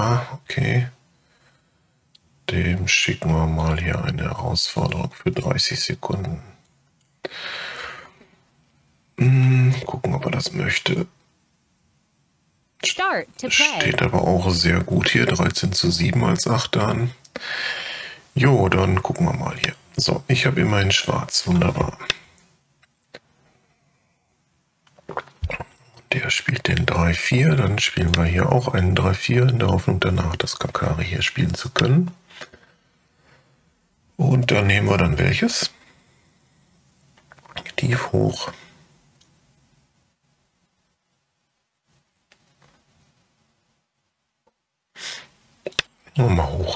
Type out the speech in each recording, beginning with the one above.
Ja, okay. Dem schicken wir mal hier eine Herausforderung für 30 Sekunden. Gucken, ob er das möchte. Steht aber auch sehr gut hier. 13:7 als Achterhand. Jo, dann gucken wir mal hier. So, ich habe immerhin schwarz. Wunderbar. Der spielt den 3-4. Dann spielen wir hier auch einen 3-4 in der Hoffnung danach, das Kakari hier spielen zu können. Und dann nehmen wir dann welches? Tief hoch. Mal hoch.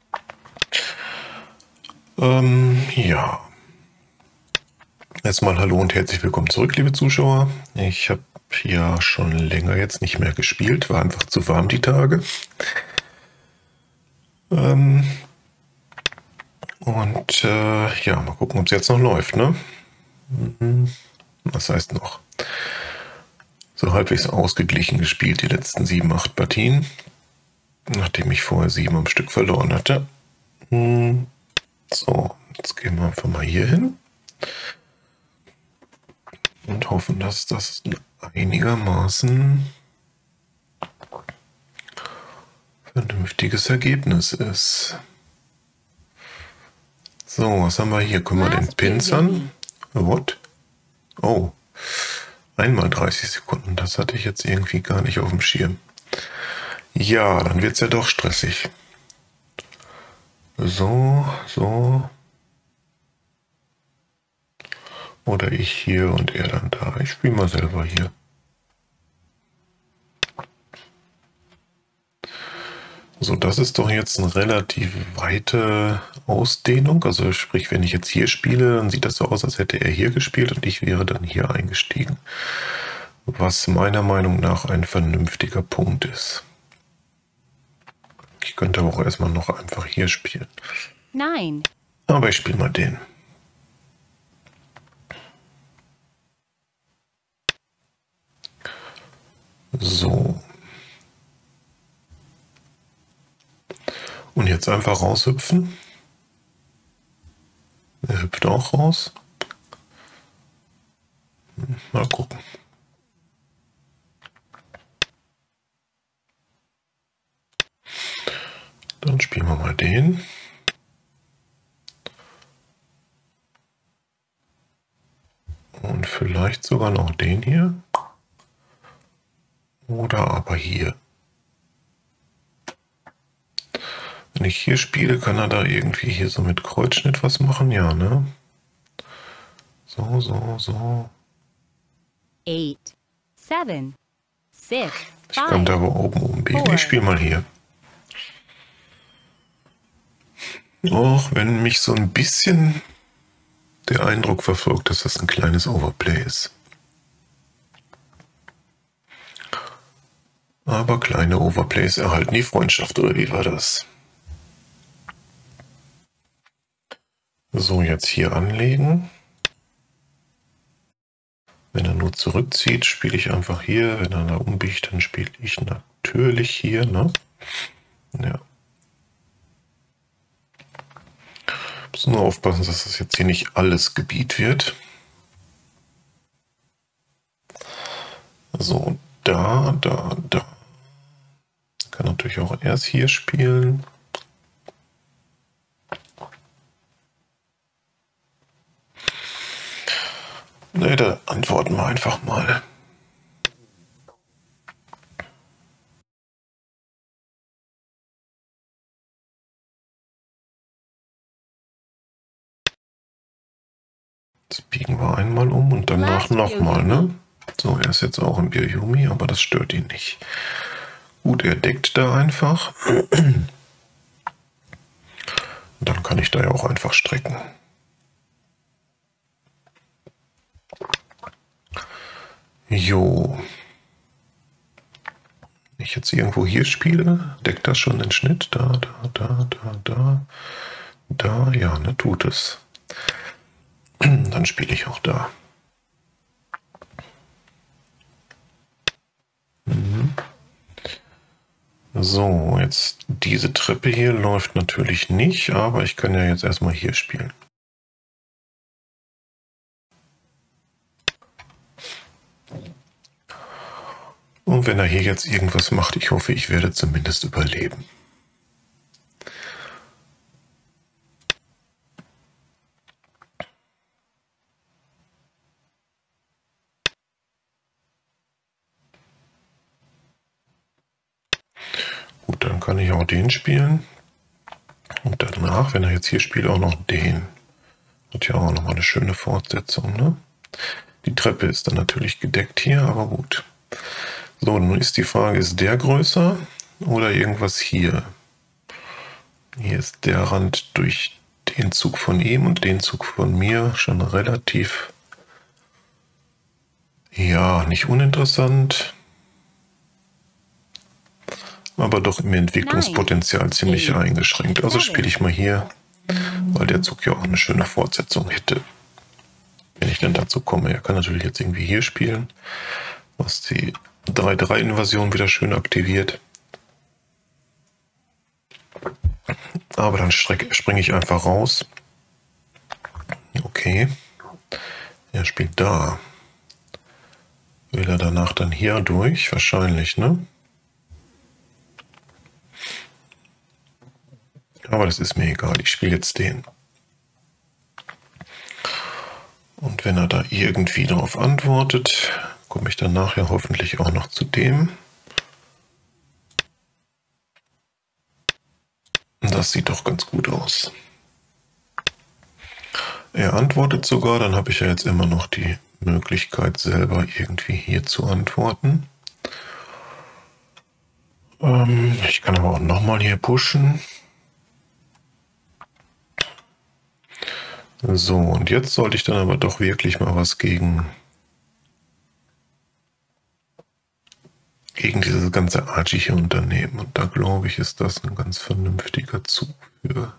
Ja. Erstmal hallo und herzlich willkommen zurück, liebe Zuschauer. Ich habe ja schon länger jetzt nicht mehr gespielt, war einfach zu warm die Tage. Ja, mal gucken, ob es jetzt noch läuft, ne? Was heißt noch? So halbwegs ausgeglichen gespielt die letzten 7, 8 Partien, nachdem ich vorher 7 am Stück verloren hatte. So, jetzt gehen wir einfach mal hier hin und hoffen, dass das einigermaßen vernünftiges Ergebnis ist. So, was haben wir hier? Können wir den pinzern? What? Oh, einmal 30 Sekunden. Das hatte ich jetzt irgendwie gar nicht auf dem Schirm. Ja, dann wird es ja doch stressig. So. Oder ich hier und er dann da. Ich spiele mal selber hier. So, das ist doch jetzt eine relativ weite Ausdehnung. Also sprich, wenn ich jetzt hier spiele, dann sieht das so aus, als hätte er hier gespielt und ich wäre dann hier eingestiegen. Was meiner Meinung nach ein vernünftiger Punkt ist. Ich könnte aber auch erstmal noch einfach hier spielen. Nein. Aber ich spiele mal den. So. Und jetzt einfach raushüpfen. Er hüpft auch raus. Mal gucken. Dann spielen wir mal den. Und vielleicht sogar noch den hier. Oder aber hier. Wenn ich hier spiele, kann er da irgendwie hier so mit Kreuzschnitt was machen? Ja, ne? So. 8, 7, 6, Ich kann da aber oben umbiegen. Ich spiele mal hier. Auch wenn mich so ein bisschen der Eindruck verfolgt, dass das ein kleines Overplay ist. Aber kleine Overplays erhalten die Freundschaft, oder wie war das? So, jetzt hier anlegen. Wenn er nur zurückzieht, spiele ich einfach hier. Wenn er da umbiegt, dann spiele ich natürlich hier, ne? Ja. Müssen nur aufpassen, dass das jetzt hier nicht alles Gebiet wird. So, da. Kann natürlich auch erst hier spielen. Ne, da antworten wir einfach mal. Jetzt biegen wir einmal um und danach nochmal, ne? So, er ist jetzt auch im Byo-Yomi, aber das stört ihn nicht. Gut, er deckt da einfach. Dann kann ich da ja auch einfach strecken. Jo. Wenn ich jetzt irgendwo hier spiele, deckt das schon den Schnitt? Da. Ja, ne, tut es. Dann spiele ich auch da. So, jetzt diese Treppe hier läuft natürlich nicht, aber ich kann ja jetzt erstmal hier spielen. Und wenn er hier jetzt irgendwas macht, ich hoffe, ich werde zumindest überleben. Gut, dann kann ich auch den spielen. Und danach, wenn er jetzt hier spielt, auch noch den. Hat ja auch nochmal eine schöne Fortsetzung, ne? Die Treppe ist dann natürlich gedeckt hier, aber gut. So, nun ist die Frage, ist der größer oder irgendwas hier? Hier ist der Rand durch den Zug von ihm und den Zug von mir schon relativ, ja, nicht uninteressant, aber doch im Entwicklungspotenzial ziemlich eingeschränkt. Also spiele ich mal hier, weil der Zug ja auch eine schöne Fortsetzung hätte. Wenn ich dann dazu komme, er kann natürlich jetzt irgendwie hier spielen, was die 3-3-Invasion wieder schön aktiviert. Aber dann springe ich einfach raus. Okay. Er spielt da. Will er danach dann hier durch? Wahrscheinlich, ne? Aber das ist mir egal. Ich spiele jetzt den. Und wenn er da irgendwie darauf antwortet, komme ich dann nachher hoffentlich auch noch zu dem. Das sieht doch ganz gut aus. Er antwortet sogar, dann habe ich ja jetzt immer noch die Möglichkeit, selber irgendwie hier zu antworten. Ich kann aber auch nochmal hier pushen. So, und jetzt sollte ich dann aber doch wirklich mal was gegen dieses ganze Archie hier unternehmen. Und da glaube ich, ist das ein ganz vernünftiger Zug für.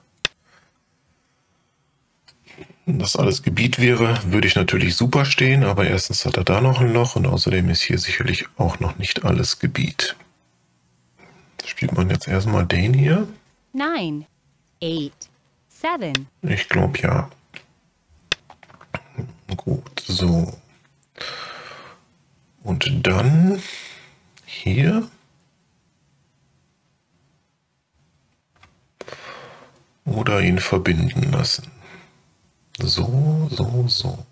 Wenn das alles Gebiet wäre, würde ich natürlich super stehen, aber erstens hat er da noch ein Loch und außerdem ist hier sicherlich auch noch nicht alles Gebiet. Spielt man jetzt erstmal den hier? 9, 8, 7. Ich glaube ja. Gut, so. Und dann hier. Oder ihn verbinden lassen. So, so, so.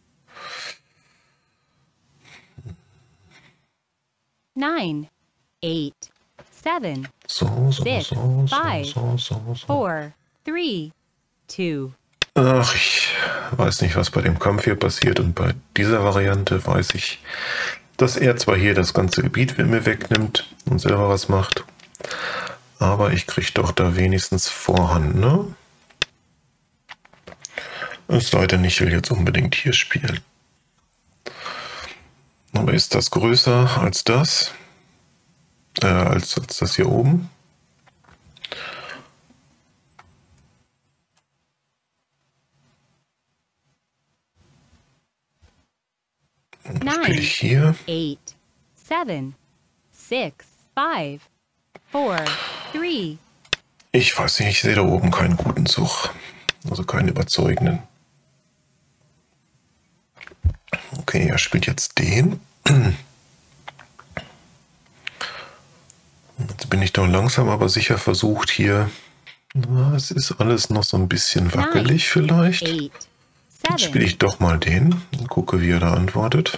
9, 8, 7, So, so, 6, so, 5, so, so, so. 4, 3, 2. Ach, ich weiß nicht, was bei dem Kampf hier passiert. Und bei dieser Variante weiß ich, dass er zwar hier das ganze Gebiet mir wegnimmt und selber was macht, aber ich kriege doch da wenigstens Vorhand, ne? Es sei denn, ich will jetzt unbedingt hier spielen. Aber ist das größer als das? Als das hier oben? Spiele ich hier? 8, 7, 6, 5, 4, 3. Ich weiß nicht, ich sehe da oben keinen guten Zug. Also keinen überzeugenden. Okay, er spielt jetzt den. Jetzt bin ich doch langsam aber sicher versucht hier. Na, es ist alles noch so ein bisschen wackelig vielleicht. 8, Jetzt 7. spiele ich doch mal den und gucke, wie er da antwortet.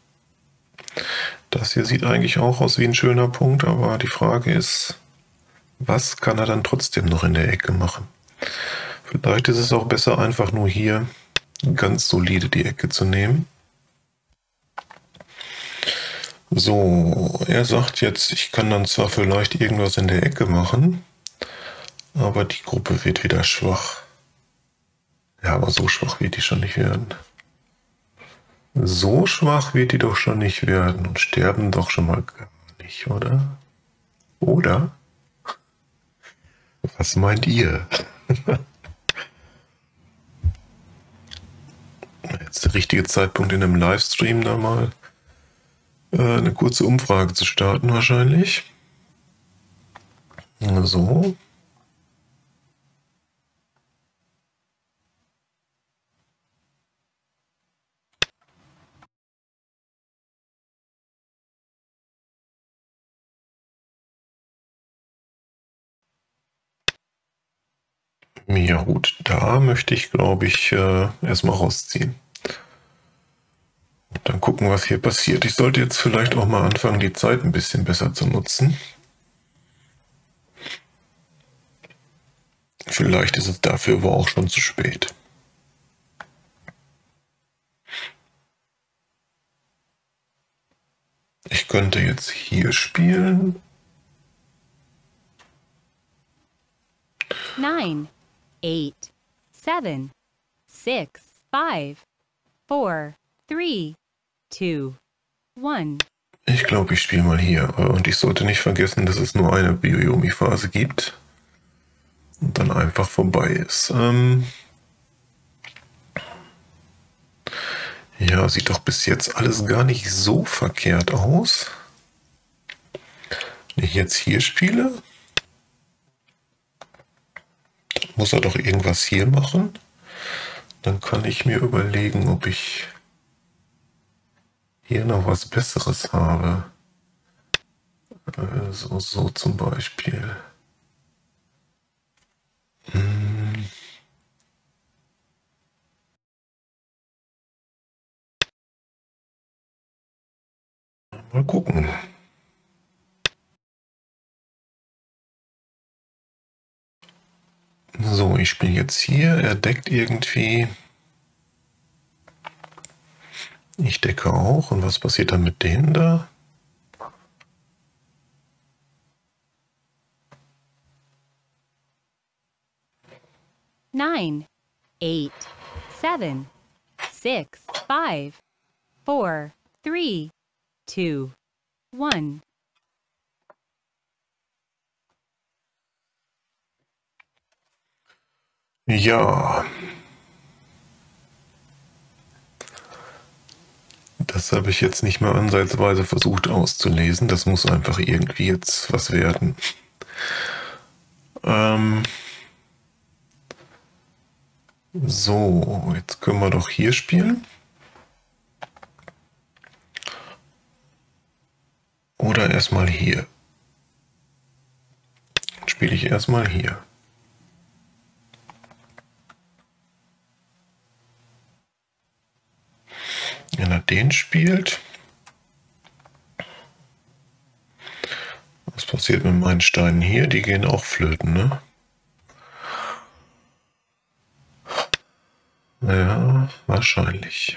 Das hier sieht eigentlich auch aus wie ein schöner Punkt, aber die Frage ist, was kann er dann trotzdem noch in der Ecke machen? Vielleicht ist es auch besser, einfach nur hier ganz solide die Ecke zu nehmen. So, er sagt jetzt, ich kann dann zwar vielleicht irgendwas in der Ecke machen, aber die Gruppe wird wieder schwach. Ja, aber so schwach wird die schon nicht werden. So schwach wird die doch schon nicht werden und sterben doch schon mal gar nicht, oder? Oder? Was meint ihr? Jetzt der richtige Zeitpunkt in einem Livestream da mal eine kurze Umfrage zu starten wahrscheinlich. So. Ja gut, da möchte ich, glaube ich, erstmal rausziehen. Und dann gucken, was hier passiert. Ich sollte jetzt vielleicht auch mal anfangen, die Zeit ein bisschen besser zu nutzen. Vielleicht ist es dafür aber auch schon zu spät. Ich könnte jetzt hier spielen. 9, 8, 7, 6, 5, 4, 3, 2, 1. Ich glaube, ich spiele mal hier. Und ich sollte nicht vergessen, dass es nur eine Byo-Yomi-Phase gibt. Und dann einfach vorbei ist. Ja, sieht doch bis jetzt alles gar nicht so verkehrt aus. Wenn ich jetzt hier spiele, muss er doch irgendwas hier machen. Dann kann ich mir überlegen, ob ich hier noch was Besseres habe. So zum Beispiel. Mal gucken. So, ich spiele jetzt hier. Er deckt irgendwie. Ich decke auch. Und was passiert dann mit denen da? Nine, 8, 7, 6, 5, 4, 3, 2, 1. Ja. Das habe ich jetzt nicht mal ansatzweise versucht auszulesen. Das muss einfach irgendwie jetzt was werden. So, jetzt können wir doch hier spielen. Oder erstmal hier. Dann spiele ich erstmal hier. Wenn er den spielt. Was passiert mit meinen Steinen hier? Die gehen auch flöten, ne? Ja, wahrscheinlich.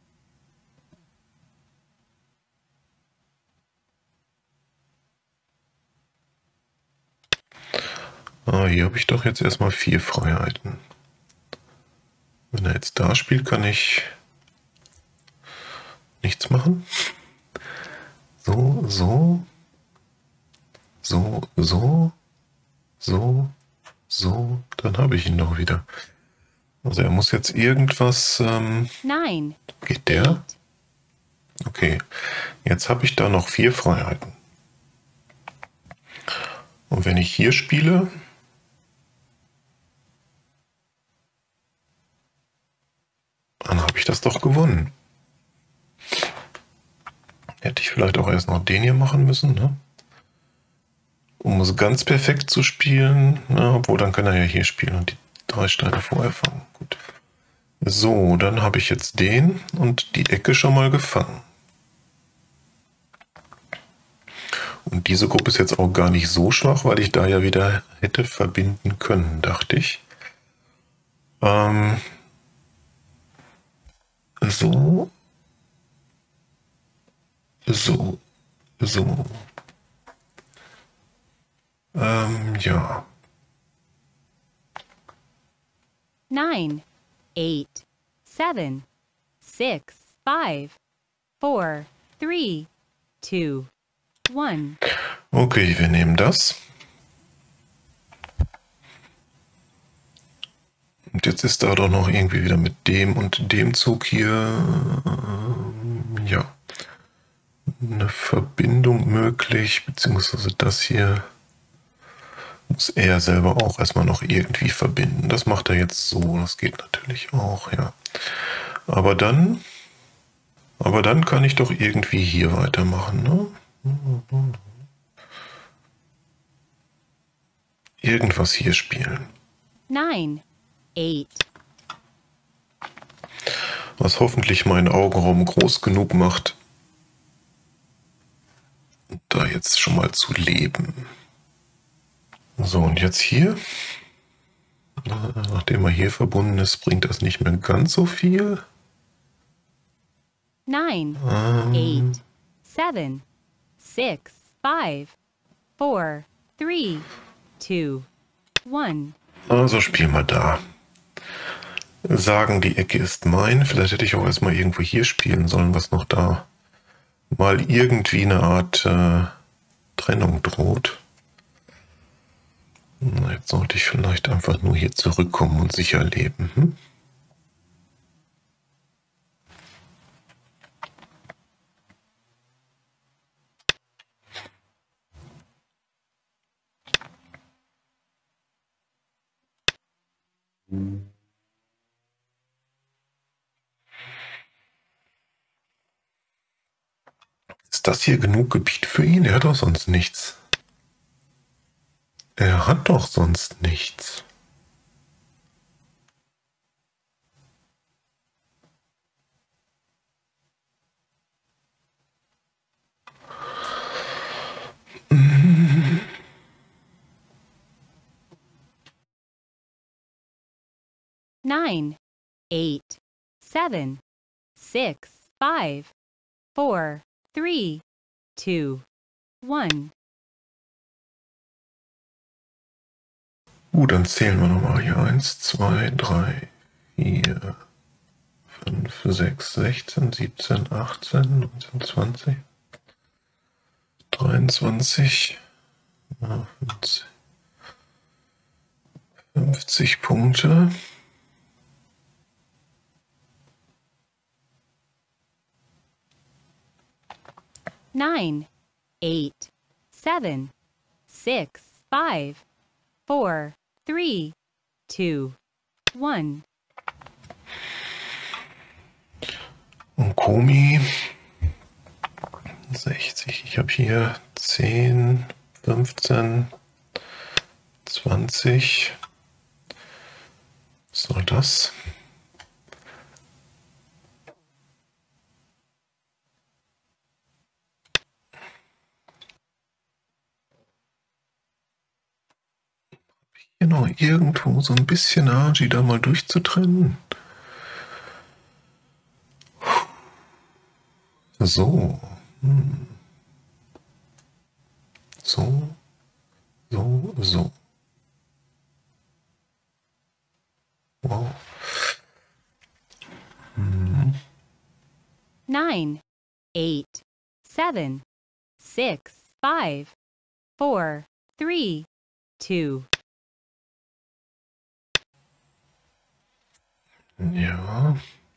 Ah, hier habe ich doch jetzt erstmal 4 Freiheiten. Wenn er jetzt da spielt, kann ich nichts machen. So, so. So, so. So. So. Dann habe ich ihn doch wieder. Also er muss jetzt irgendwas... 9, geht der? Okay. Jetzt habe ich da noch 4 Freiheiten. Und wenn ich hier spiele... dann habe ich das doch gewonnen. Hätte ich vielleicht auch erst noch den hier machen müssen, ne? Um es ganz perfekt zu spielen. Na, obwohl, dann kann er ja hier spielen und die 3 Steine vorher fangen. Gut. So, dann habe ich jetzt den und die Ecke schon mal gefangen. Und diese Gruppe ist jetzt auch gar nicht so schwach, weil ich da ja wieder hätte verbinden können, dachte ich. So. So. So. Ja. 9, 8, 7, 6, 5, 4, 3, 2, 1. Okay, wir nehmen das. Und jetzt ist da doch noch irgendwie wieder mit dem und dem Zug hier, ja, eine Verbindung möglich, beziehungsweise das hier Muss er selber auch erstmal noch irgendwie verbinden. Das macht er jetzt so, das geht natürlich auch, ja. Aber dann kann ich doch irgendwie hier weitermachen, ne? Irgendwas hier spielen. 9, 8, Was hoffentlich meinen Augenraum groß genug macht, da jetzt schon mal zu leben. So, und jetzt hier. Nachdem er hier verbunden ist, bringt das nicht mehr ganz so viel. 9, 8, 7, 6, 5, 4, 3, 2, 1. Also spielen wir da. Sagen, die Ecke ist mein. Vielleicht hätte ich auch erstmal irgendwo hier spielen sollen, was noch da mal irgendwie eine Art Trennung droht. Na, jetzt sollte ich vielleicht einfach nur hier zurückkommen und sicher leben. Hm? Ist das hier genug Gebiet für ihn? Er hat doch sonst nichts. Er hat doch sonst nichts. Nine, 8, 7, 6, 5, 4, 3, 2, 1. Dann zählen wir nochmal hier. 1, 2, 3, 4, 5, 6, 16, 17, 18, 19, 20, 23, 50 Punkte. Nine, 8, 7, 6, 5, 4, 3, 2, 1. Und Komi 60. Ich habe hier 10, 15, 20. Was soll das? Hier noch irgendwo so ein bisschen Agi da mal durchzutrennen. So. So. So. Wow. 9, 8, 7, 6, 5, 4, 3, 2. Ja.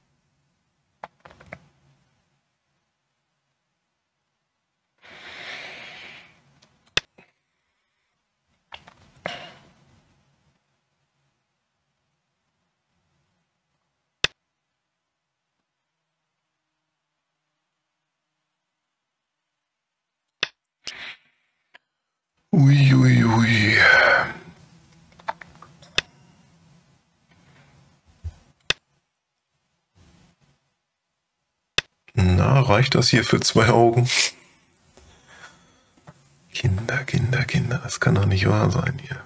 Ui. Na, reicht das hier für 2 Augen? Kinder, das kann doch nicht wahr sein hier.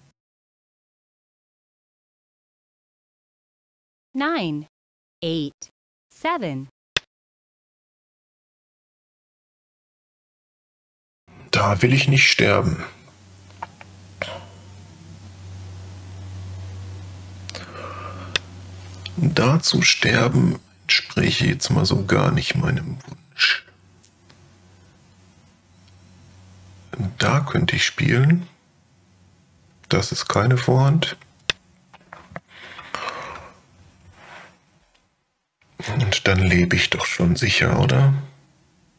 9, 8, 7. Da will ich nicht sterben. Da zu sterben entspreche jetzt mal so gar nicht meinem Wunsch. Da könnte ich spielen. Das ist keine Vorhand. Und dann lebe ich doch schon sicher, oder?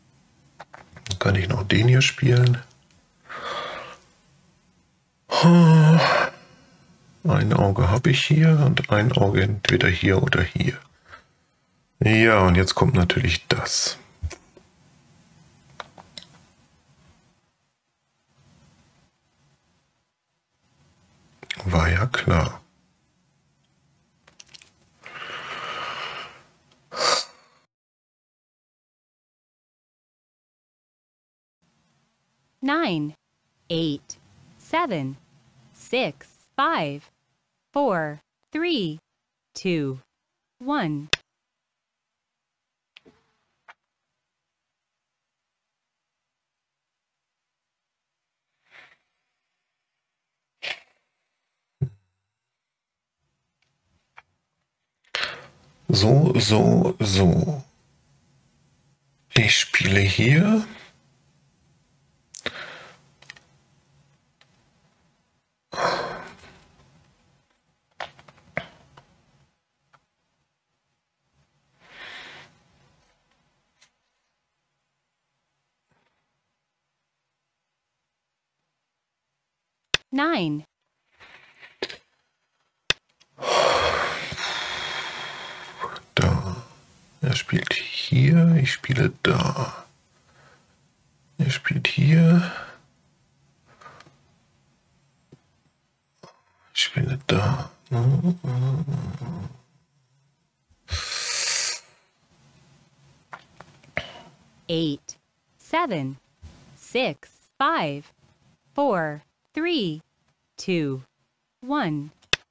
Dann kann ich noch den hier spielen. Ein Auge habe ich hier und ein Auge entweder hier oder hier. Ja, und jetzt kommt natürlich das. War ja klar. Nine, 8, 7, 6, 5, 4, 3, 2, 1. So. Ich spiele hier. Nine, Da. Er spielt hier, ich spiele da. Er spielt hier. Ich spiele da. 8, 7, 6, 5, 4, 3, 2, 1.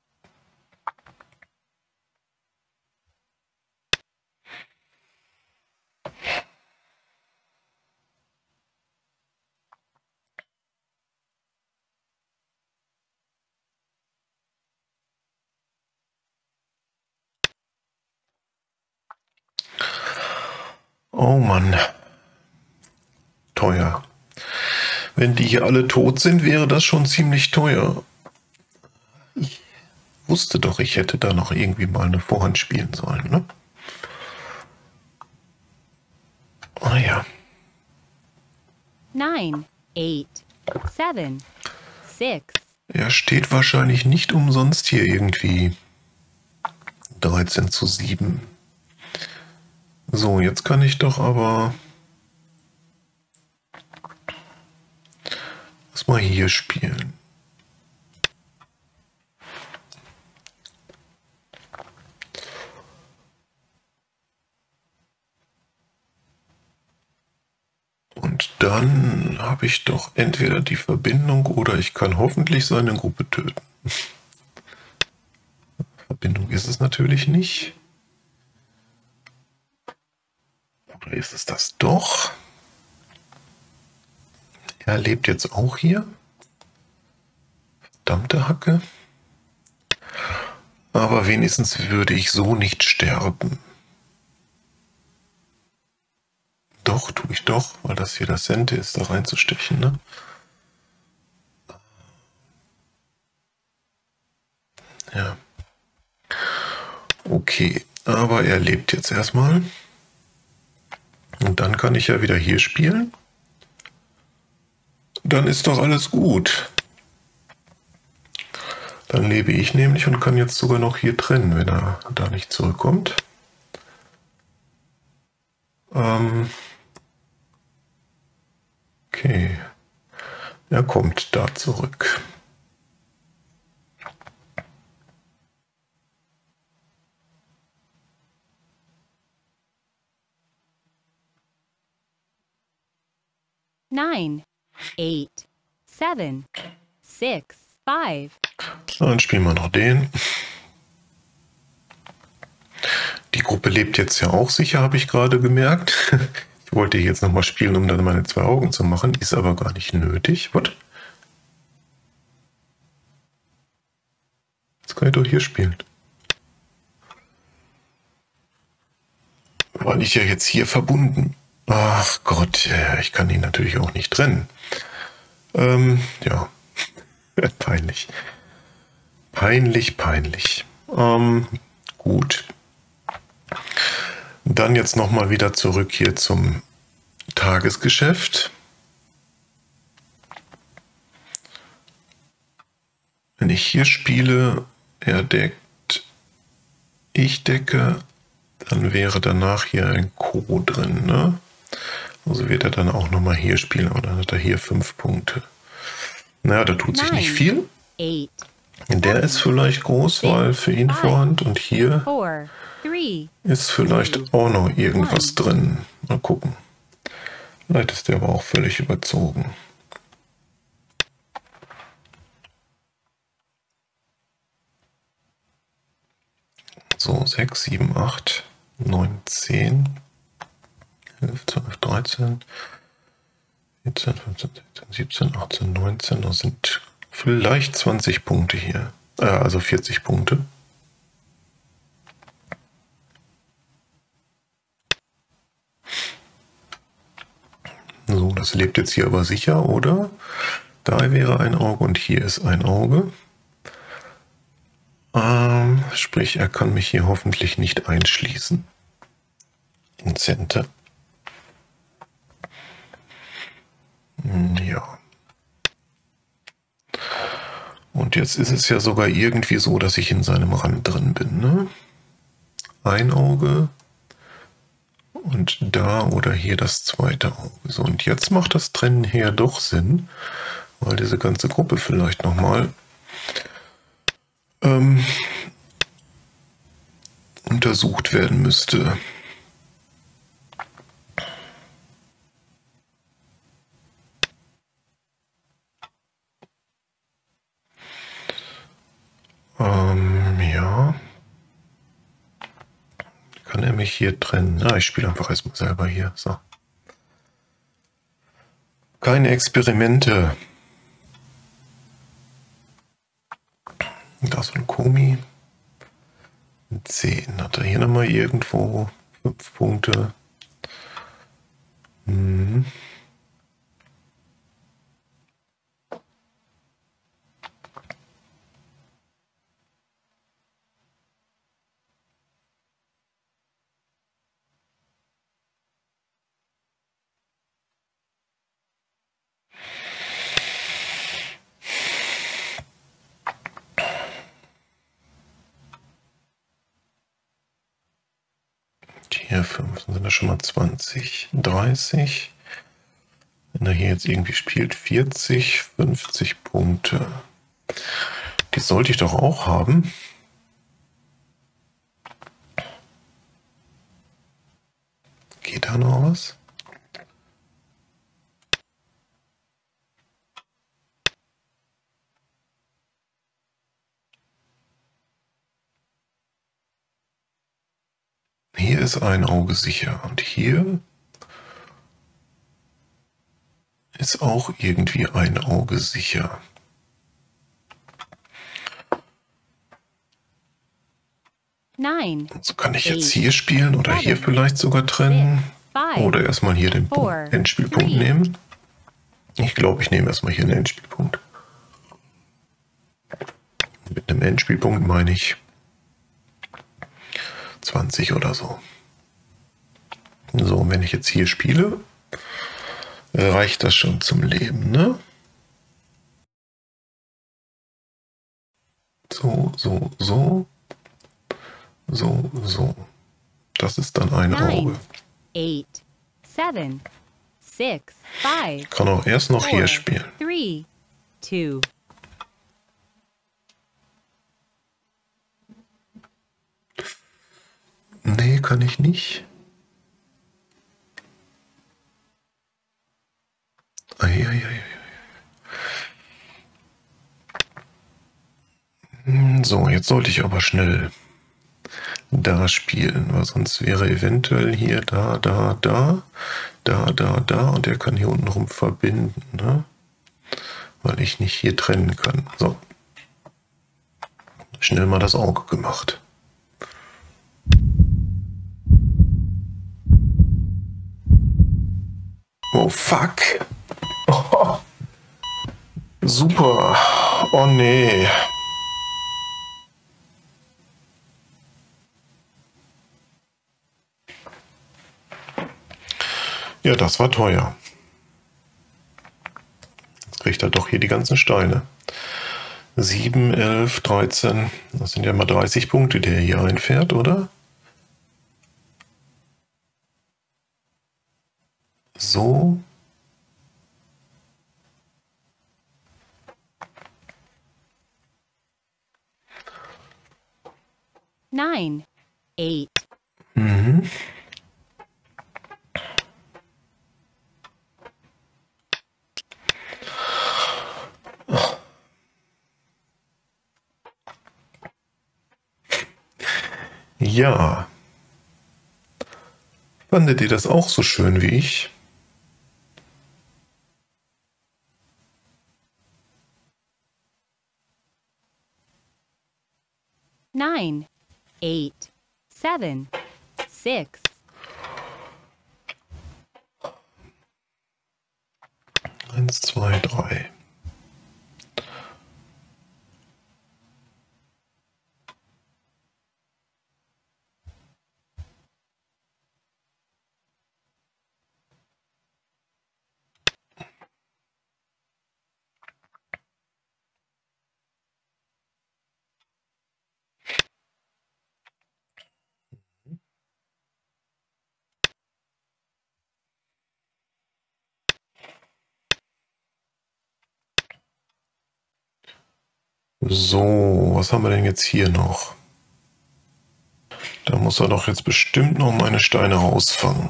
Oh Mann. Teuer. Wenn die hier alle tot sind, wäre das schon ziemlich teuer. Ich wusste doch, ich hätte da noch irgendwie mal eine Vorhand spielen sollen, ne? Ah ja. 9, 8, 7, 6. Er steht wahrscheinlich nicht umsonst hier irgendwie 13:7. So, jetzt kann ich doch aber erstmal hier spielen. Und dann habe ich doch entweder die Verbindung oder ich kann hoffentlich seine Gruppe töten. Verbindung ist es natürlich nicht. Oder ist es das doch? Er lebt jetzt auch hier. Verdammte Hacke. Aber wenigstens würde ich so nicht sterben. Doch, tue ich doch, weil das hier das Sente ist, da reinzustechen, ne? Ja. Okay, aber er lebt jetzt erstmal. Und dann kann ich ja wieder hier spielen. Dann ist doch alles gut. Dann lebe ich nämlich und kann jetzt sogar noch hier trennen, wenn er da nicht zurückkommt. Okay. Er kommt da zurück. Nine, 8, 7, 6, 5. Dann spielen wir noch den. Die Gruppe lebt jetzt ja auch sicher, habe ich gerade gemerkt. Ich wollte jetzt nochmal spielen, um dann meine 2 Augen zu machen. Ist aber gar nicht nötig. Was? Jetzt kann ich doch hier spielen. Weil ich ja jetzt hier verbunden. Ach Gott, ich kann ihn natürlich auch nicht trennen. Ja, peinlich. Peinlich. Gut. Dann jetzt nochmal wieder zurück hier zum Tagesgeschäft. Wenn ich hier spiele, er deckt, ich decke, dann wäre danach hier ein Ko drin, ne? Also wird er dann auch nochmal hier spielen, aber dann hat er hier 5 Punkte. Naja, da tut sich nicht viel. 8, Der ist vielleicht groß, weil für ihn Vorhand, und hier 4, 3, ist vielleicht auch noch irgendwas drin. Mal gucken. Vielleicht ist der aber auch völlig überzogen. So, 6, 7, 8, 9, 10, 11, 12, 13, 14, 15, 16, 17, 18, 19. Das sind vielleicht 20 Punkte hier. Also 40 Punkte. So, das lebt jetzt hier aber sicher, oder? Da wäre ein Auge und hier ist ein Auge. Sprich, er kann mich hier hoffentlich nicht einschließen. In Center. Ja. Und jetzt ist es ja sogar irgendwie so, dass ich in seinem Rand drin bin, ne? Ein Auge und da oder hier das zweite Auge. So, und jetzt macht das Trennen hier doch Sinn, weil diese ganze Gruppe vielleicht nochmal untersucht werden müsste. Ja. Kann er mich hier trennen? Na, ich spiele einfach erstmal selber hier. So. Keine Experimente. Da ist ein Komi. 10. Hat er hier nochmal irgendwo 5 Punkte? Hier 5, dann sind das schon mal 20, 30. Wenn er hier jetzt irgendwie spielt, 40, 50 Punkte. Die sollte ich doch auch haben. Geht da noch was? Hier ist ein Auge sicher und hier ist auch irgendwie ein Auge sicher. Also kann ich jetzt hier spielen oder hier vielleicht sogar trennen oder erstmal hier den Endspielpunkt nehmen. Ich glaube, ich nehme erstmal hier einen Endspielpunkt. Mit einem Endspielpunkt meine ich 20 oder so. So, und wenn ich jetzt hier spiele, reicht das schon zum Leben, ne? So, so, so. So, so. Das ist dann ein Auge. 8, 7, 6, 5. Ich kann auch erst noch hier spielen. 3, 2. Nee, kann ich nicht. So, jetzt sollte ich aber schnell da spielen, weil sonst wäre eventuell hier da und er kann hier unten rum verbinden, ne? Weil ich nicht hier trennen kann. So. Schnell mal das Auge gemacht. Oh fuck. Oh. Super. Oh nee. Ja, das war teuer. Jetzt kriegt er doch hier die ganzen Steine. 7, 11, 13. Das sind ja mal 30 Punkte, die er hier einfährt, oder? So. Nine, 8, Mhm. Ja. Fandet ihr das auch so schön wie ich? nine, 8, 7, 6, 1, 2, 3. So, was haben wir denn jetzt hier noch? Da muss er doch jetzt bestimmt noch meine Steine rausfangen.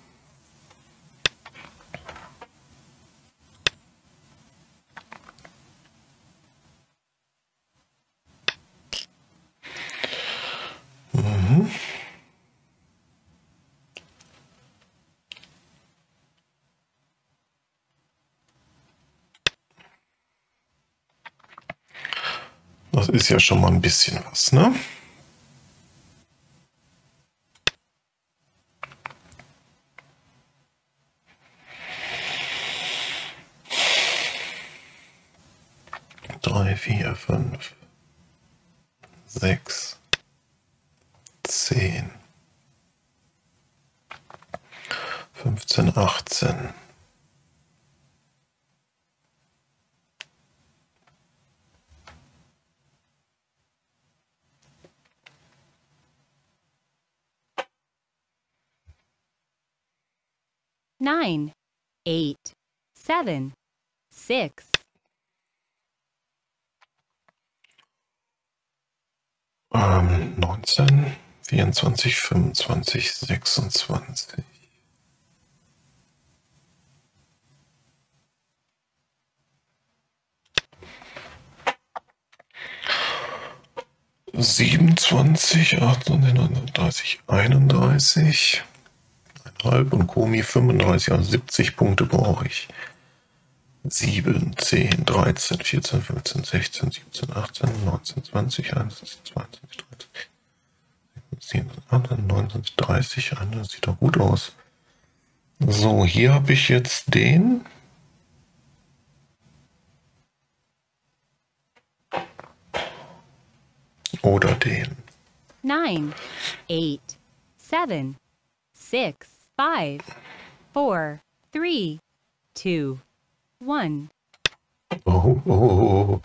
Mhm. Das ist ja schon mal ein bisschen was, ne? Drei, 4, 5, 6, 10, 15, 18. nine, 8, 7, 6, 19, 24, 25, 26. 27, 28, 39, 31. Halb und Komi 35, also 70 Punkte brauche ich. 7, 10, 13, 14, 15, 16, 17, 18, 19, 20, 21, 22, 23, 27, 18, 29, 30. Das sieht doch gut aus. So, hier habe ich jetzt den. Oder den. 9, 8, 7, 6, 5, 4, 3, 2, 1. Oh.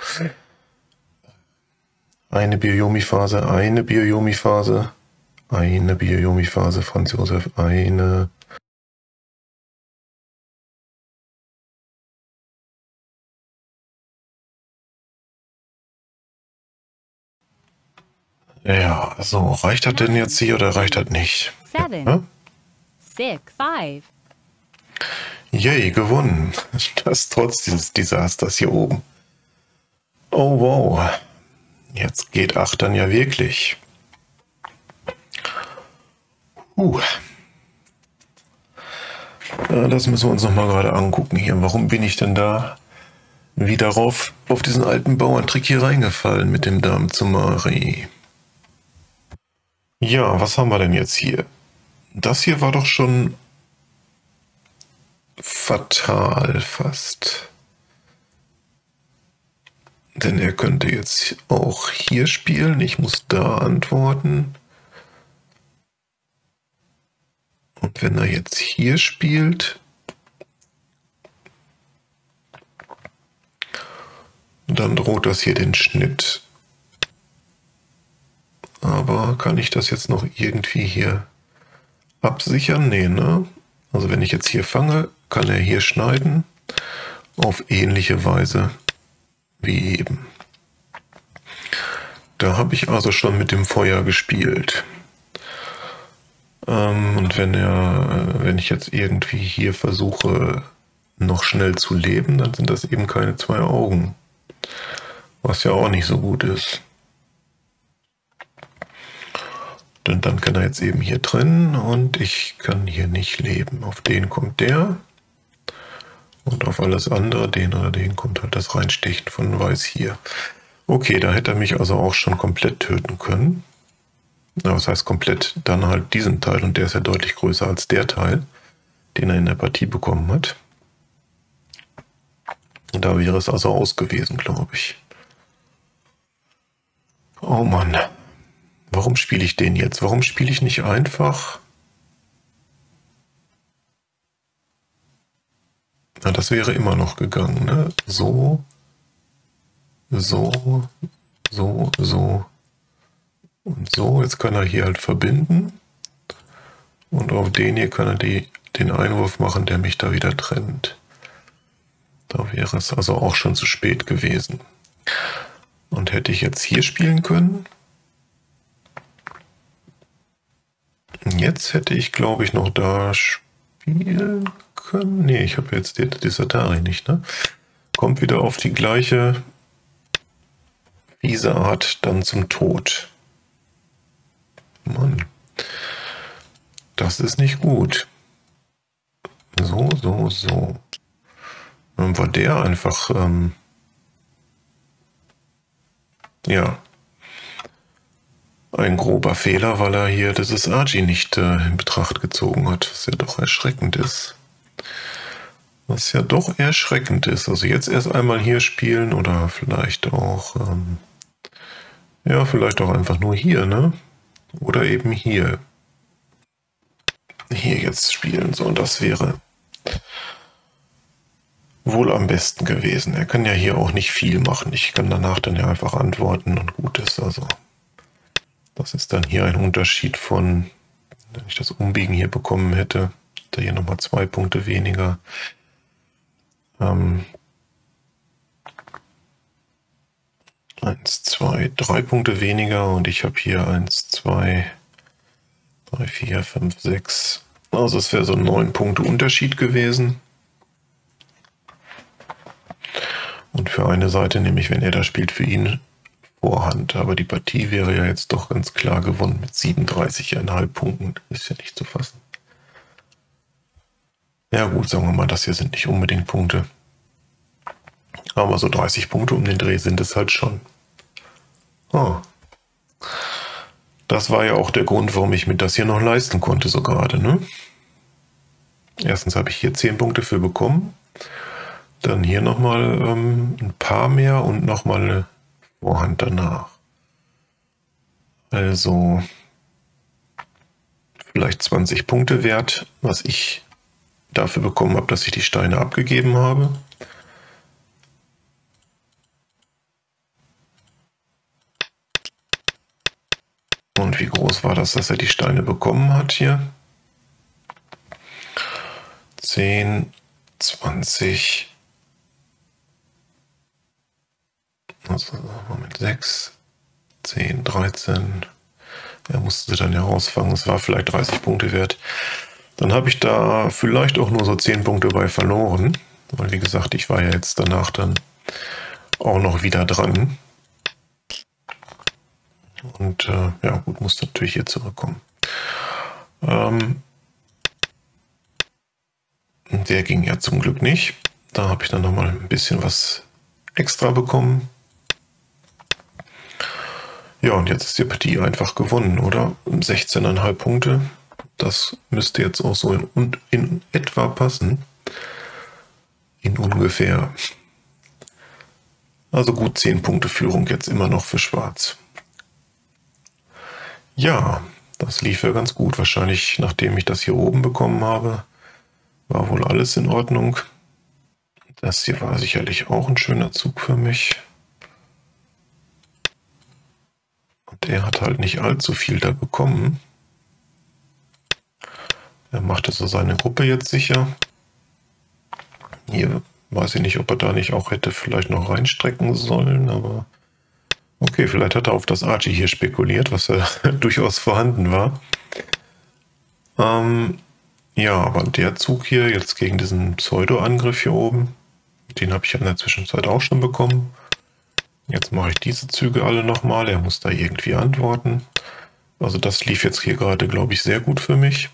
Eine Bioyomi-Phase, eine Bioyomi-Phase, eine Bioyomi-Phase, Franz Josef, eine. Ja, so, reicht das denn jetzt hier oder reicht das nicht? 7, Ja? 6, 5. Yay, gewonnen. Das trotz dieses Desasters hier oben. Oh wow. Jetzt geht 8 dann ja wirklich. Das müssen wir uns nochmal gerade angucken hier. Warum bin ich denn da wieder auf diesen alten Bauerntrick hier reingefallen mit dem Damen zu Mari? Ja, was haben wir denn jetzt hier? Das hier war doch schon fatal fast. Denn er könnte jetzt auch hier spielen. Ich muss da antworten. Und wenn er jetzt hier spielt, dann droht das hier den Schnitt. Aber kann ich das jetzt noch irgendwie hier absichern? Nee, ne? Also wenn ich jetzt hier fange, kann er hier schneiden auf ähnliche Weise wie eben. Da habe ich also schon mit dem Feuer gespielt. Und wenn ich jetzt irgendwie hier versuche, noch schnell zu leben, dann sind das eben keine 2 Augen. Was ja auch nicht so gut ist. Denn dann kann er jetzt eben hier trennen und ich kann hier nicht leben. Auf den kommt der und auf alles andere, den oder den, kommt halt das Reinstechen von Weiß hier. Okay, da hätte er mich also auch schon komplett töten können. Ja, das heißt komplett dann halt diesen Teil und der ist ja deutlich größer als der Teil, den er in der Partie bekommen hat. Und da wäre es also aus gewesen, glaube ich. Oh Mann. Warum spiele ich den jetzt? Warum spiele ich nicht einfach? Na, das wäre immer noch gegangen, ne? So, so, so, so und so. Jetzt kann er hier halt verbinden. Und auf den hier kann er den Einwurf machen, der mich da wieder trennt. Da wäre es also auch schon zu spät gewesen. Und hätte ich jetzt hier spielen können? Jetzt hätte ich, glaube ich, noch da spielen können. Nee, ich habe jetzt das Atari nicht, ne? Kommt wieder auf die gleiche fiese Art dann zum Tod. Mann. Das ist nicht gut. So, so, so. Dann war der einfach, ja, ein grober Fehler, weil er hier dieses Agi nicht in Betracht gezogen hat, was ja doch erschreckend ist. Also jetzt erst einmal hier spielen oder vielleicht auch, ja, vielleicht auch einfach nur hier, ne? Oder eben hier. Hier jetzt spielen, so, und das wäre wohl am besten gewesen. Er kann ja hier auch nicht viel machen. Ich kann danach dann ja einfach antworten und gut ist. Also das ist dann hier ein Unterschied von, wenn ich das Umbiegen hier bekommen hätte, da hier nochmal 2 Punkte weniger. 1, 2, 3 Punkte weniger und ich habe hier 1, 2, 3, 4, 5, 6. Also es wäre so ein 9 Punkte Unterschied gewesen. Und für eine Seite, nämlich wenn er da spielt, für ihn Vorhand. Aber die Partie wäre ja jetzt doch ganz klar gewonnen mit 37,5 Punkten. Ist ja nicht zu fassen. Ja gut, sagen wir mal, das hier sind nicht unbedingt Punkte. Aber so 30 Punkte um den Dreh sind es halt schon. Oh. Das war ja auch der Grund, warum ich mir das hier noch leisten konnte, so gerade, ne? Erstens habe ich hier 10 Punkte für bekommen. Dann hier nochmal ein paar mehr und nochmal eine Vorhand danach. Also vielleicht 20 Punkte wert, was ich dafür bekommen habe, dass ich die Steine abgegeben habe. Und wie groß war das, dass er die Steine bekommen hat hier? 10, 20, also Moment, 6, 10, 13. Er musste sie dann herausfangen. Es war vielleicht 30 Punkte wert. Dann habe ich da vielleicht auch nur so 10 Punkte bei verloren. Weil wie gesagt, ich war ja jetzt danach dann auch noch wieder dran. Und ja gut, musste natürlich hier zurückkommen. Der ging ja zum Glück nicht. Da habe ich dann nochmal ein bisschen was extra bekommen. Ja, und jetzt ist die Partie einfach gewonnen, oder? 16,5 Punkte. Das müsste jetzt auch so in etwa passen. In ungefähr. Also gut 10 Punkte Führung jetzt immer noch für Schwarz. Ja, das lief ja ganz gut. Wahrscheinlich, nachdem ich das hier oben bekommen habe, war wohl alles in Ordnung. Das hier war sicherlich auch ein schöner Zug für mich. der hat halt nicht allzu viel da bekommen. Er macht also seine Gruppe jetzt sicher. Hier weiß ich nicht, ob er da nicht auch hätte vielleicht noch reinstrecken sollen, aber okay, vielleicht hat er auf das Archie hier spekuliert, was ja durchaus vorhanden war. Ja, aber der Zug hier jetzt gegen diesen Pseudo-Angriff hier oben, den habe ich ja in der Zwischenzeit auch schon bekommen. Jetzt mache ich diese Züge alle nochmal. Er muss da irgendwie antworten. Also das lief jetzt hier gerade, glaube ich, sehr gut für mich.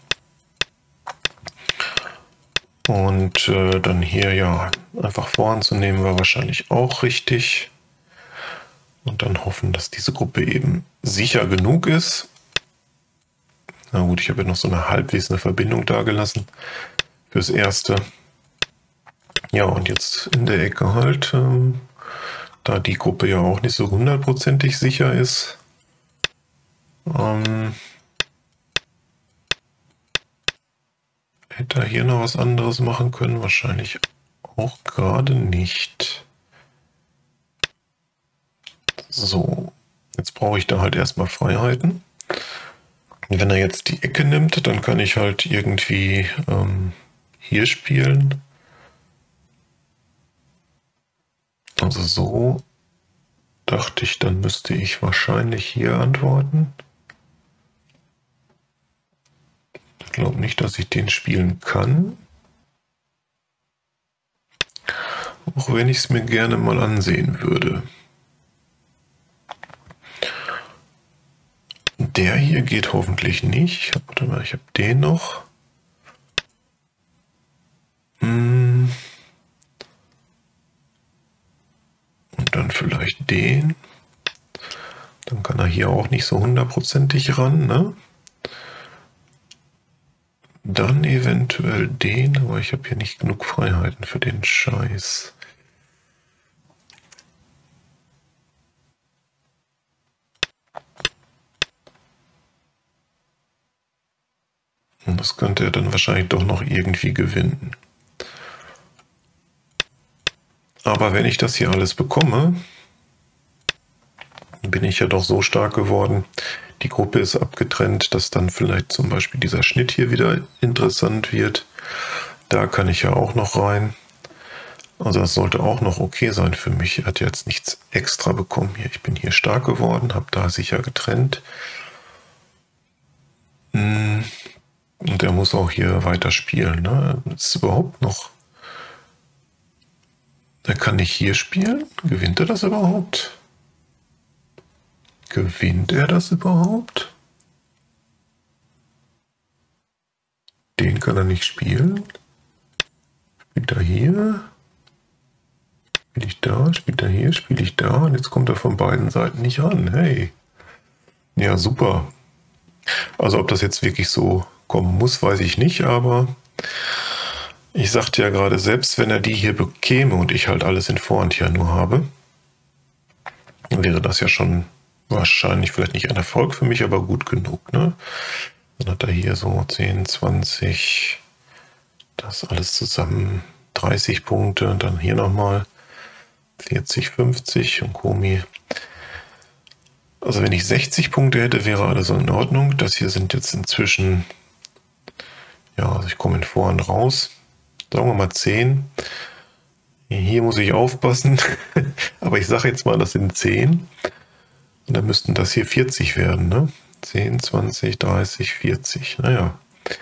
Und dann hier ja einfach voranzunehmen war wahrscheinlich auch richtig. Und dann hoffen, dass diese Gruppe eben sicher genug ist. Na gut, ich habe ja noch so eine halbwegs eine Verbindung da gelassen fürs Erste. Ja, und jetzt in der Ecke halt, da die Gruppe ja auch nicht so hundertprozentig sicher ist. Hätte er hier noch was anderes machen können? Wahrscheinlich auch gerade nicht. So, jetzt brauche ich da halt erstmal Freiheiten. Wenn er jetzt die Ecke nimmt, dann kann ich halt irgendwie hier spielen. Also so dachte ich, dann müsste ich wahrscheinlich hier antworten. Ich glaube nicht, dass ich den spielen kann. Auch wenn ich es mir gerne mal ansehen würde. Der hier geht hoffentlich nicht. Warte mal, ich habe den noch. Und dann vielleicht den. Dann kann er hier auch nicht so hundertprozentig ran, ne? Dann eventuell den, aber ich habe hier nicht genug Freiheiten für den Scheiß. Und das könnte er dann wahrscheinlich doch noch irgendwie gewinnen. Aber wenn ich das hier alles bekomme, bin ich ja doch so stark geworden. Die Gruppe ist abgetrennt, dass dann vielleicht zum Beispiel dieser Schnitt hier wieder interessant wird. Da kann ich ja auch noch rein. Also das sollte auch noch okay sein für mich. Er hat jetzt nichts extra bekommen hier. Ich bin hier stark geworden, habe da sicher getrennt. Und er muss auch hier weiter spielen. Ne? Ist überhaupt noch... Er kann nicht hier spielen. Gewinnt er das überhaupt? Gewinnt er das überhaupt? Den kann er nicht spielen. Spielt er hier? Spiele ich da? Spielt er hier? Spiele ich da? Und jetzt kommt er von beiden Seiten nicht ran. Hey. Ja, super. Also ob das jetzt wirklich so kommen muss, weiß ich nicht, aber ich sagte ja gerade, selbst wenn er die hier bekäme und ich halt alles in Vorhand ja nur habe, wäre das ja schon wahrscheinlich vielleicht nicht ein Erfolg für mich, aber gut genug. Ne? Dann hat er hier so 10, 20, das alles zusammen 30 Punkte und dann hier nochmal 40, 50 und Komi. Also wenn ich 60 Punkte hätte, wäre alles in Ordnung. Das hier sind jetzt inzwischen, ja, also ich komme in Vorhand raus. Sagen wir mal 10. Hier muss ich aufpassen. Aber ich sage jetzt mal, das sind 10. Und dann müssten das hier 40 werden. Ne? 10, 20, 30, 40. Naja.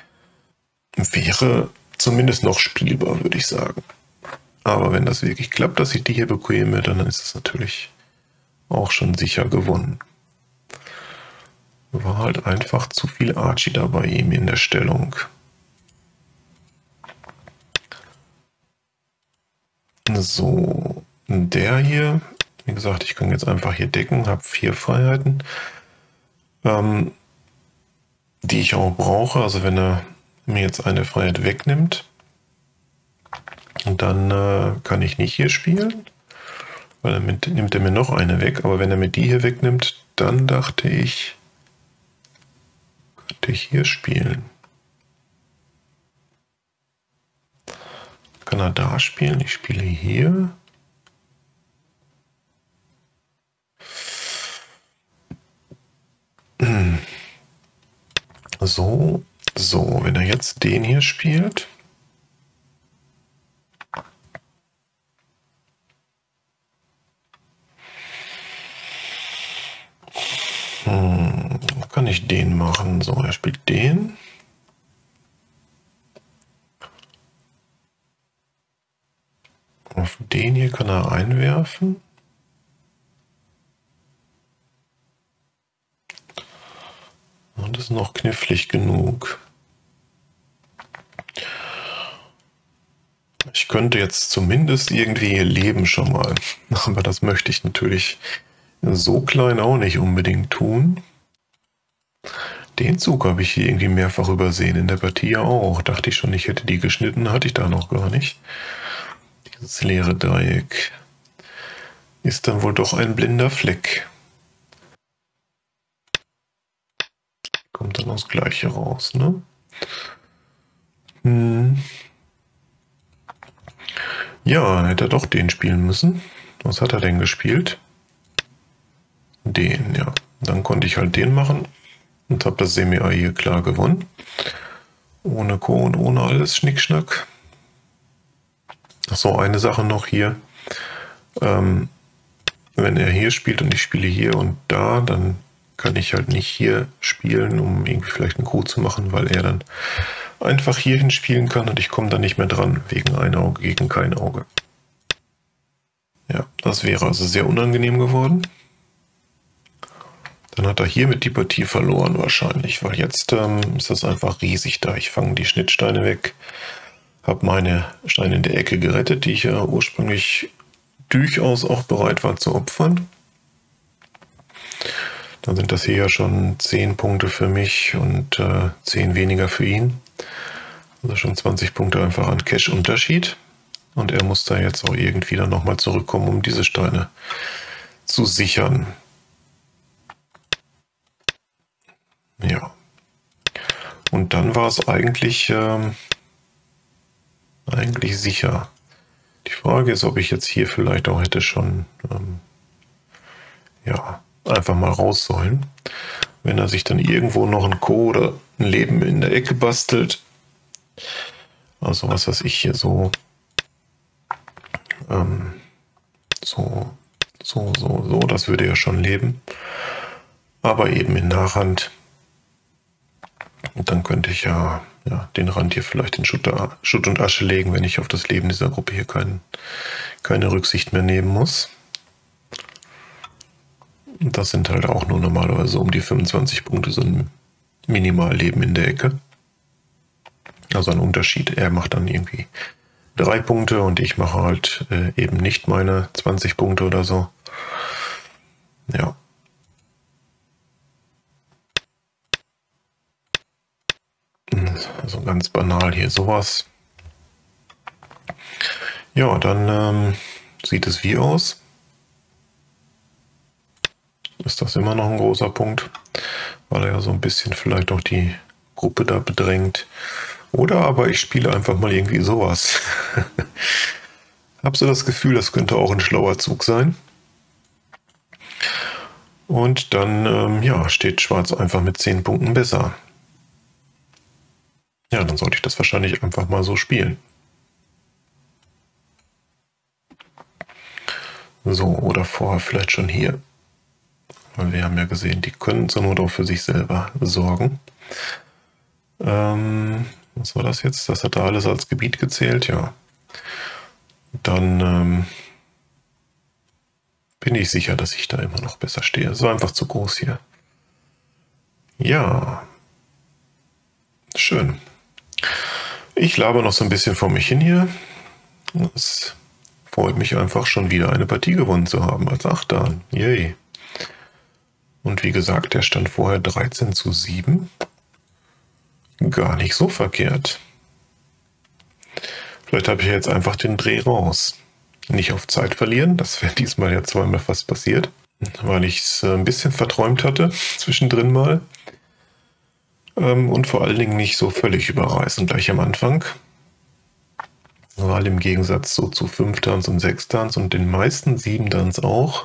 Wäre zumindest noch spielbar, würde ich sagen. Aber wenn das wirklich klappt, dass ich die hier bekäme, dann ist es natürlich auch schon sicher gewonnen. War halt einfach zu viel Archie da bei ihm in der Stellung. So, der hier, wie gesagt, ich kann jetzt einfach hier decken, habe 4 Freiheiten, die ich auch brauche. Also wenn er mir jetzt eine Freiheit wegnimmt, dann kann ich nicht hier spielen, weil damit nimmt er mir noch eine weg. Aber wenn er mir die hier wegnimmt, dann dachte ich, könnte ich hier spielen. Kann er da spielen? Ich spiele hier. so. So, wenn er jetzt den hier spielt. Kann ich den machen? So, er spielt den. Auf den hier kann er einwerfen. Und das ist noch knifflig genug. Ich könnte jetzt zumindest irgendwie leben schon mal. Aber das möchte ich natürlich so klein auch nicht unbedingt tun. Den Zug habe ich hier irgendwie mehrfach übersehen. In der Partie auch. Dachte ich schon, ich hätte die geschnitten. Hatte ich da noch gar nicht. Dieses leere Dreieck ist dann wohl doch ein blinder Fleck. Kommt dann das Gleiche raus, ne? Ja, hätte er doch den spielen müssen. Was hat er denn gespielt? Den, ja. Dann konnte ich halt den machen und habe das Semi-Ei hier klar gewonnen. Ohne Co. und ohne alles Schnickschnack. Achso, eine Sache noch hier. Wenn er hier spielt und ich spiele hier und da, dann kann ich halt nicht hier spielen, um irgendwie vielleicht einen Coup zu machen, weil er dann einfach hierhin spielen kann und ich komme dann nicht mehr dran, wegen ein Auge gegen kein Auge. Ja, das wäre also sehr unangenehm geworden. Dann hat er hiermit die Partie verloren wahrscheinlich, weil jetzt ist das einfach riesig da. Ich fange die Schnittsteine weg, habe meine Steine in der Ecke gerettet, die ich ja ursprünglich durchaus auch bereit war zu opfern. Dann sind das hier ja schon 10 Punkte für mich und 10 weniger für ihn. Also schon 20 Punkte einfach an Cash-Unterschied. Und er muss da jetzt auch irgendwie dann nochmal zurückkommen, um diese Steine zu sichern. Ja. Und dann war es eigentlich sicher. Die Frage ist, ob ich jetzt hier vielleicht auch hätte schon ja, einfach mal raus sollen. Wenn er sich dann irgendwo noch ein Co. oder ein Leben in der Ecke bastelt. Also was weiß ich hier so. So, das würde ja schon leben. Aber eben in Nachhand. Und dann könnte ich ja den Rand hier vielleicht in Schutt und Asche legen, wenn ich auf das Leben dieser Gruppe hier keine Rücksicht mehr nehmen muss. Und das sind halt auch nur normalerweise um die 25 Punkte, so ein Minimalleben in der Ecke. Also ein Unterschied. Er macht dann irgendwie 3 Punkte und ich mache halt eben nicht meine 20 Punkte oder so. Ja. Also ganz banal hier sowas. Ja, dann sieht es wie aus. Ist das immer noch ein großer Punkt, weil er ja so ein bisschen vielleicht auch die Gruppe da bedrängt. Oder aber ich spiele einfach mal irgendwie sowas. Hab so das Gefühl, das könnte auch ein schlauer Zug sein. Und dann ja, steht Schwarz einfach mit 10 Punkten besser. Ja, dann sollte ich das wahrscheinlich einfach mal so spielen. So, oder vorher vielleicht schon hier. Weil wir haben ja gesehen, die können zur Not auch für sich selber sorgen. Was war das jetzt? Das hat da alles als Gebiet gezählt, ja. Dann bin ich sicher, dass ich da immer noch besser stehe. Es war einfach zu groß hier. Ja. Schön. Ich laber noch so ein bisschen vor mich hin hier. Es freut mich einfach schon wieder eine Partie gewonnen zu haben als Achter. Yay. Und wie gesagt, der stand vorher 13:7. Gar nicht so verkehrt. Vielleicht habe ich jetzt einfach den Dreh raus. Nicht auf Zeit verlieren, das wäre diesmal ja zweimal fast passiert, weil ich es ein bisschen verträumt hatte, zwischendrin mal. Und vor allen Dingen nicht so völlig überreißen gleich am Anfang. Weil im Gegensatz so zu 5-Turns und 6-Turns und den meisten 7-Turns auch,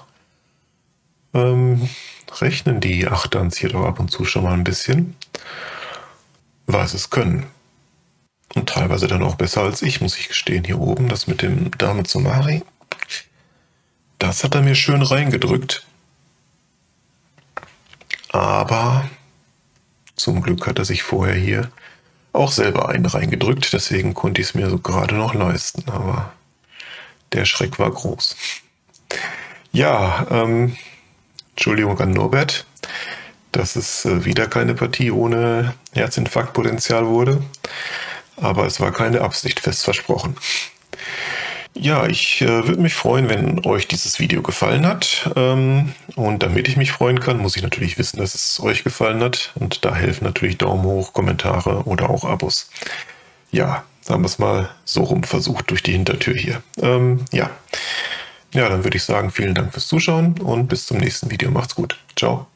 rechnen die 8-Turns hier doch ab und zu schon mal ein bisschen. weiß es können. Und teilweise dann auch besser als ich, muss ich gestehen. Hier oben, das mit dem Dame zu Mari, das hat er mir schön reingedrückt. Aber zum Glück hat er sich vorher hier auch selber einen reingedrückt. Deswegen konnte ich es mir so gerade noch leisten. Aber der Schreck war groß. Ja, Entschuldigung an Norbert, dass es wieder keine Partie ohne Herzinfarktpotenzial wurde. Aber es war keine Absicht, fest versprochen. Ja, ich würde mich freuen, wenn euch dieses Video gefallen hat. Und damit ich mich freuen kann, muss ich natürlich wissen, dass es euch gefallen hat. Und da helfen natürlich Daumen hoch, Kommentare oder auch Abos. Ja, sagen wir es mal so rum versucht durch die Hintertür hier. Ja, dann würde ich sagen, vielen Dank fürs Zuschauen und bis zum nächsten Video. Macht's gut. Ciao.